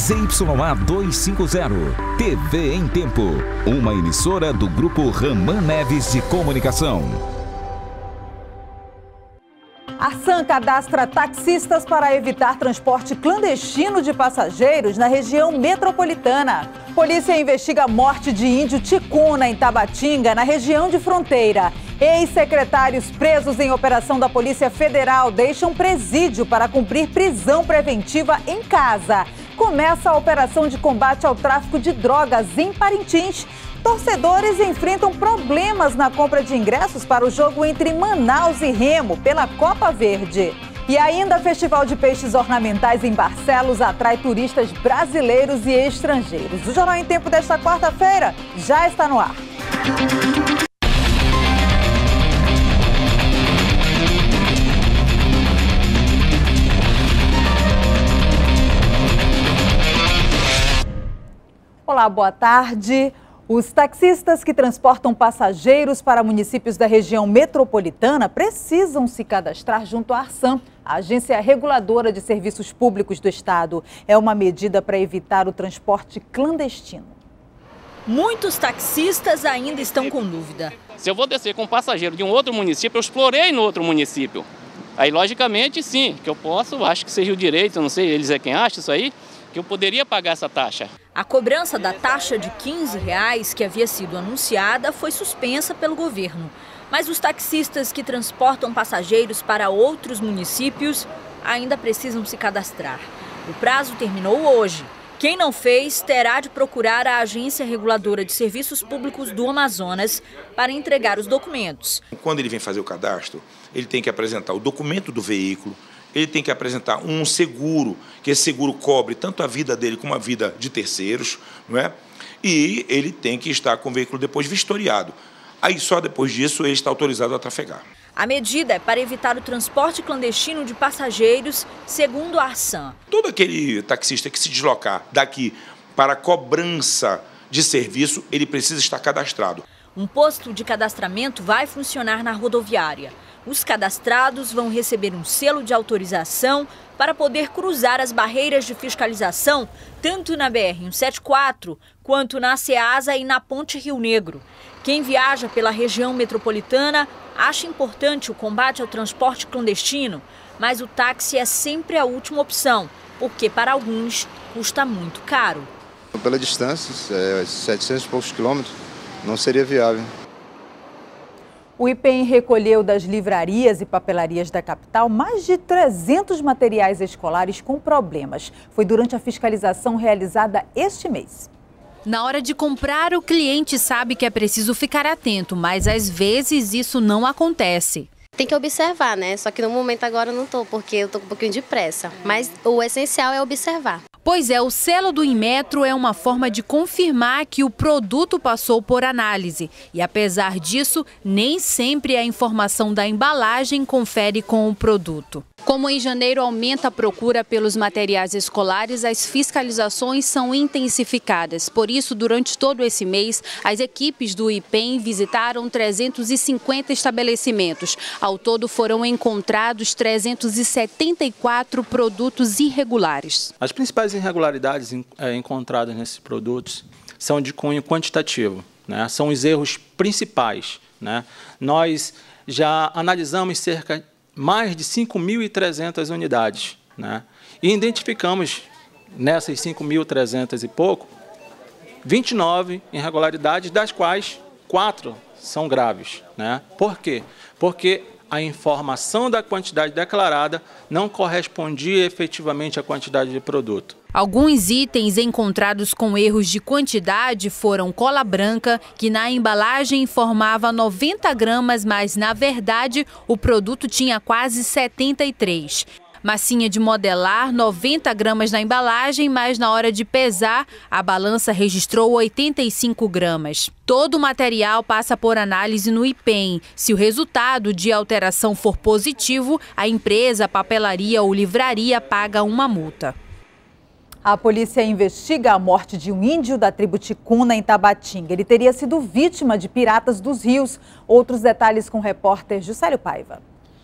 ZYA 250, TV em Tempo, uma emissora do Grupo Raman Neves de Comunicação. Arsan cadastra taxistas para evitar transporte clandestino de passageiros na região metropolitana. Polícia investiga a morte de índio Ticuna, em Tabatinga, na região de fronteira. Ex-secretários presos em operação da Polícia Federal deixam presídio para cumprir prisão preventiva em casa. Começa a operação de combate ao tráfico de drogas em Parintins. Torcedores enfrentam problemas na compra de ingressos para o jogo entre Manaus e Remo pela Copa Verde. E ainda, Festival de Peixes Ornamentais em Barcelos atrai turistas brasileiros e estrangeiros. O Jornal em Tempo desta quarta-feira já está no ar. Olá, boa tarde. Os taxistas que transportam passageiros para municípios da região metropolitana precisam se cadastrar junto à Arsan, a Agência Reguladora de Serviços Públicos do Estado. É uma medida para evitar o transporte clandestino. Muitos taxistas ainda estão com dúvida. Se eu vou descer com um passageiro de um outro município, eu explorei no outro município. Aí, logicamente, sim, que eu posso, acho que seja o direito, não sei, eles é quem acha isso aí, que eu poderia pagar essa taxa. A cobrança da taxa de R$15 que havia sido anunciada foi suspensa pelo governo. Mas os taxistas que transportam passageiros para outros municípios ainda precisam se cadastrar. O prazo terminou hoje. Quem não fez terá de procurar a Agência Reguladora de Serviços Públicos do Amazonas para entregar os documentos. Quando ele vem fazer o cadastro, ele tem que apresentar o documento do veículo, ele tem que apresentar um seguro, que esse seguro cobre tanto a vida dele como a vida de terceiros, não é? E ele tem que estar com o veículo depois vistoriado. Aí só depois disso ele está autorizado a trafegar. A medida é para evitar o transporte clandestino de passageiros, segundo a Arsan. Todo aquele taxista que se deslocar daqui para cobrança de serviço, ele precisa estar cadastrado. Um posto de cadastramento vai funcionar na rodoviária. Os cadastrados vão receber um selo de autorização para poder cruzar as barreiras de fiscalização, tanto na BR-174 quanto na Ceasa e na Ponte Rio Negro. Quem viaja pela região metropolitana acha importante o combate ao transporte clandestino, mas o táxi é sempre a última opção, porque para alguns custa muito caro. Pela distância, 700 e poucos quilômetros, não seria viável. O IPEM recolheu das livrarias e papelarias da capital mais de 300 materiais escolares com problemas. Foi durante a fiscalização realizada este mês. Na hora de comprar, o cliente sabe que é preciso ficar atento, mas às vezes isso não acontece. Tem que observar, né? Só que no momento agora eu não estou, porque eu estou com um pouquinho de pressa. Mas o essencial é observar. Pois é, o selo do Inmetro é uma forma de confirmar que o produto passou por análise. E apesar disso, nem sempre a informação da embalagem confere com o produto. Como em janeiro aumenta a procura pelos materiais escolares, as fiscalizações são intensificadas. Por isso, durante todo esse mês, as equipes do IPEM visitaram 350 estabelecimentos. Ao todo, foram encontrados 374 produtos irregulares. As principais irregularidades encontradas nesses produtos são de cunho quantitativo, né? São os erros principais, né? Nós já analisamos mais de 5.300 unidades, né? E identificamos nessas 5.300 e pouco 29 irregularidades, das quais 4 são graves, né? Por quê? Porque a informação da quantidade declarada não correspondia efetivamente à quantidade de produto. Alguns itens encontrados com erros de quantidade foram cola branca, que na embalagem informava 90 gramas, mas na verdade o produto tinha quase 73. Massinha de modelar, 90 gramas na embalagem, mas na hora de pesar, a balança registrou 85 gramas. Todo o material passa por análise no IPEM. Se o resultado de alteração for positivo, a empresa, papelaria ou livraria paga uma multa. A polícia investiga a morte de um índio da tribo Ticuna, em Tabatinga. Ele teria sido vítima de piratas dos rios. Outros detalhes com o repórter Juscelio Paiva.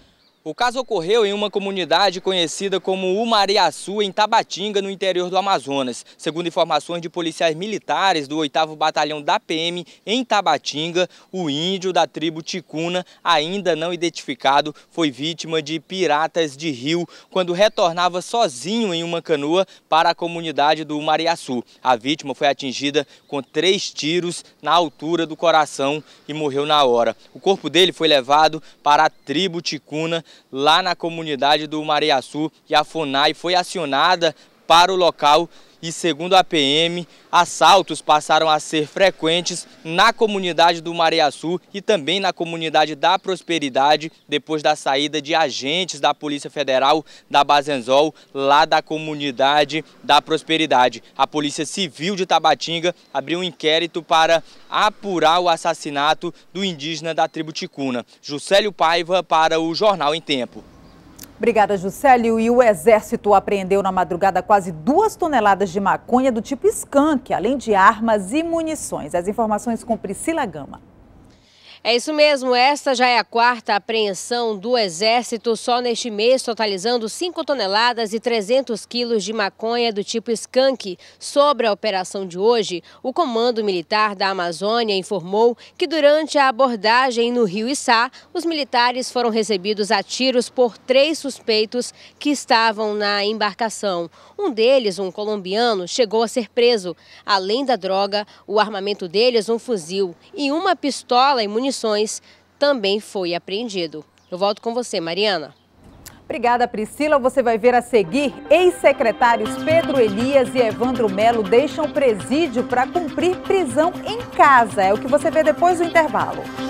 O caso ocorreu em uma comunidade conhecida como Umariaçu, em Tabatinga, no interior do Amazonas. Segundo informações de policiais militares do 8º Batalhão da PM em Tabatinga, o índio da tribo Ticuna, ainda não identificado, foi vítima de piratas de rio quando retornava sozinho em uma canoa para a comunidade do Umariaçu. A vítima foi atingida com 3 tiros na altura do coração e morreu na hora. O corpo dele foi levado para a tribo Ticuna, lá na comunidade do Umariaçu, e a FUNAI foi acionada para o local e, segundo a PM, assaltos passaram a ser frequentes na comunidade do Umariaçu e também na comunidade da Prosperidade, depois da saída de agentes da Polícia Federal da Bazenzol, lá da comunidade da Prosperidade. A Polícia Civil de Tabatinga abriu um inquérito para apurar o assassinato do indígena da tribo Ticuna. Juscelio Paiva para o Jornal em Tempo. Obrigada, Juscelio. E o Exército apreendeu na madrugada quase 2 toneladas de maconha do tipo skunk, além de armas e munições. As informações com Priscila Gama. É isso mesmo, esta já é a 4ª apreensão do Exército só neste mês, totalizando 5 toneladas e 300 quilos de maconha do tipo skunk. Sobre a operação de hoje, o Comando Militar da Amazônia informou que durante a abordagem no Rio Içá, os militares foram recebidos a tiros por 3 suspeitos que estavam na embarcação. Um deles, um colombiano, chegou a ser preso. Além da droga, o armamento deles, um fuzil e uma pistola e munições, também foi apreendido. Eu volto com você, Mariana. Obrigada, Priscila. Você vai ver a seguir: ex-secretários Pedro Elias e Evandro Melo deixam o presídio para cumprir prisão em casa. É o que você vê depois do intervalo.